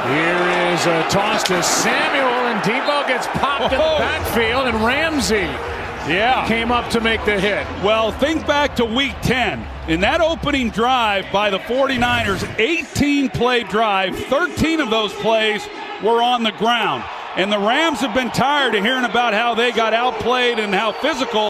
Here is a toss to Samuel, and Deebo gets popped in the backfield, and Ramsey came up to make the hit. Well, think back to week 10. In that opening drive by the 49ers, 18-play drive, 13 of those plays were on the ground. And the Rams have been tired of hearing about how they got outplayed and how physical.